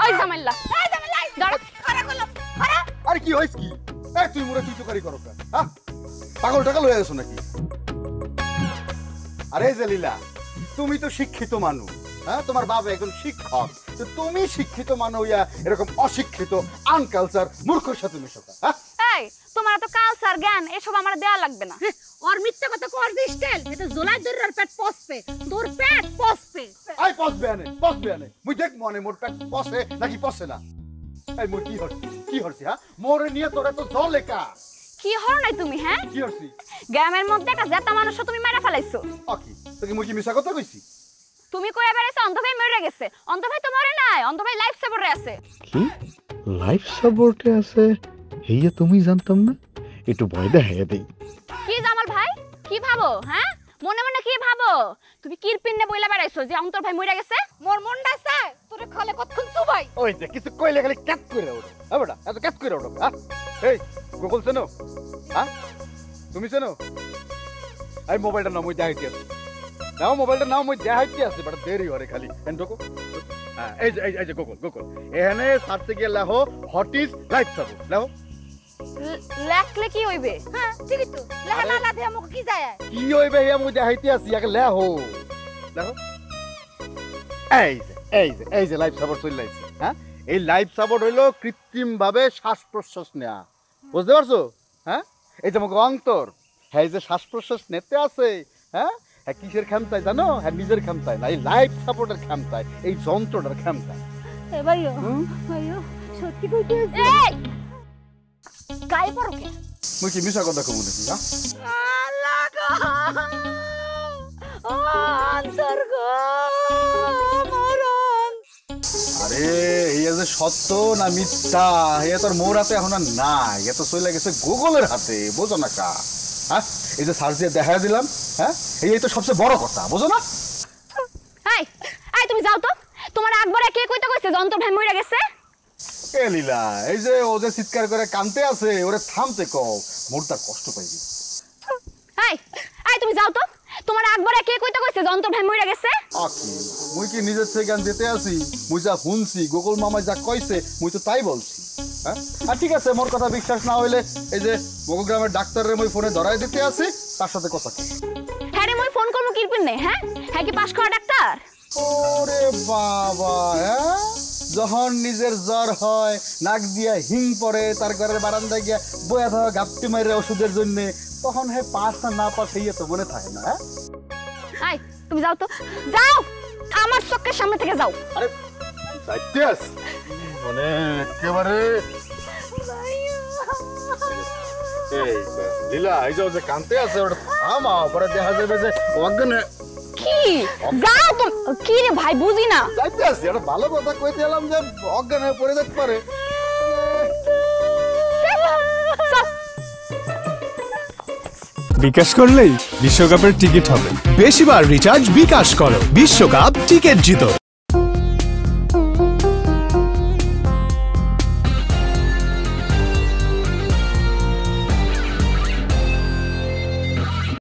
ওই জামাইল্লা দাঁড়া খারা করলো খারা আরে কি হইছ কি এই তুই মোরে তুই চুকারি করো কেন হ্যাঁ পাগল টাগল হয়ে গেছো নাকি আরে জলিলা তুমি তো শিক্ষিত মানুষ হ্যাঁ তোমার বাবা একজন শিক্ষক তো তুমি শিক্ষিত মানুষ হইয়া এরকম অশিক্ষিত আনকালচার মূর্খের সাথে মিশো হ্যাঁ এই তোমার তো কালচার জ্ঞান এসব আমার দেয়া লাগবে না ওর মিথ্যা কথা কর দি স্টাইল এটা জোলাই দরির পেট পসবে তোর পেট পসবে আই পসবে আনে মুই দেখ মনে মোর পেট পসে নাকি পসে না এই মোর কি হরছি হ্যাঁ মোরে নিয়ে তোরে তো জলে কা কি হর নাই তুমি হ্যাঁ কি হরছি গ্রামের মধ্যে একটা জেতা মানুষ তুমি মারা ফেলাইছো ওকে তোকে মুই কি মিছা কথা কইছি তুমি কই বেরেছ অন্ত ভাই মরে গেছে অন্ত ভাই তো মরে নাই অন্ত ভাই লাইফ সাপোর্টে আছে কি লাইফ সাপোর্টে আছে এইয়া তুমি জানতাম না একটু ভয় দেখাইয়া দেই কি জামাল ভাই কি ভাবো হ্যাঁ মনে মনে কি ভাবো তুমি কিরপিনে বইলা বেড়াইছো যে অন্তর ভাই মরে গেছে মোর মনটা আছে তোরে খালে কতক্ষণ চুবাই ওই যে কিছু কইলে খালি ক্যাট করে ওঠে হ্যাঁ বেটা এত ক্যাট করে ওঠো হ্যাঁ এই গুগল চেনো হ্যাঁ তুমি চেনো এই মোবাইলটা নাও মুই দেখাইতে আছি নাও মোবাইলটা নাও মুই দেখাইতে আছি বেটা দেরি হরে খালি এন ঢোকো হ্যাঁ এই যে গুগল এখানে সার্চে গিয়ে লেখো হোয়াট ইজ লাইফ সাপোর্ট লেখো লেখলে কি হইবে হ্যাঁ ঠিকই তো লেখা না দে আমাকে কি যায় কি হইবে হে মুই দেখাইতে আছি আগে লেখো এই যে লাইফ সাপোর্ট চলে আইছে হ্যাঁ এই লাইফ সাপোর্ট হইলো কৃত্রিম ভাবে শ্বাস প্রশ্বাস নেওয়া বুঝতে পারছো হ্যাঁ এই যে আমাকে অন্তর হ্যাঁ যে শ্বাস প্রশ্বাস নিতে আছে হ্যাঁ হ্যাঁ কিসের ক্ষমতায় জানো হ্যাঁ নিজের ক্ষমতায় না এই লাইফ সাপোর্টের ক্ষমতায় এই যন্ত্রটার ক্ষমতায় এ ভাইও সত্যি কইতে এই গায়ে পড়ো কে মুই কি মিছা কথা কমু নাকি হ্যাঁ আল্লাহ গো অন্তর গো মরণ আরে এই যে সত্য না মিথ্যা এ তোর মোর হাতে এখন আর নাই এ তো চলে গেছে গুগলের হাতে বোঝো না কা হ্যাঁ এই যে সার্চ দিয়ে দেখা দিলাম হ্যাঁ এই তো সবচেয়ে বড় কথা বোঝো না এই তুমি যাও তো তোমার আকবরে কে কইতে কইছে যে অন্তর ভাই মরে গেছে এ লীলা এই যে ও যে চিৎকার করে কানতে আছে ওরে থামতে কও মোর তার কষ্ট পাইবি এই তুমি যাও তো তোমার আকবরে কে কইতে কইছে যে অন্তর ভাই মরে গেছে আকি মুই কি নিজের থেকে গান দিতে আসি মুই যা শুনছি গুগল মামা যা কইছে মুই তো তাই বলছি হ্যাঁ আর ঠিক আছে মোর কথা বিশ্বাস না হইলে এই যে বগুড়া গ্রামের ডাক্তারের মুই ফোনে ধরাই দিতে আসি তার সাথে কথা কি হ্যাঁ রে মুই ফোন করব কিরপিন নে হ্যাঁ হ্যাঁ কি পাস করা ডাক্তার ওরে বাবা হ্যাঁ যখন নিজের জ্বর হয় নাক দিয়া হিং পড়ে তার ঘরের বারান্দায় গিয়া বয়া থাকা গাপটি মাইরে ওষুধের জন্য তখন হে পাস না পাস হইয়া তো মনে থাকে না হ্যাঁ তুমি যাও তো যাও আমার চোখের সামনে থেকে যাও আরে যাইতে আস মানে একেবারে এই লীলা এই যে কানতে আছে ওটা থামাও পরে দেখা যাবে যে অজ্ঞানে কি যাও তুমি কি রে ভাই বুঝি না যাইতে আসি এটা ভালো কথা কইতে এলাম যে অজ্ঞান হয়ে পড়ে যেতে পারে বিকাশ করলেই বিশ্বকাপের টিকিট হবে বেশিবার রিচার্জ বিকাশ করো বিশ্বকাপ টিকিট জিতো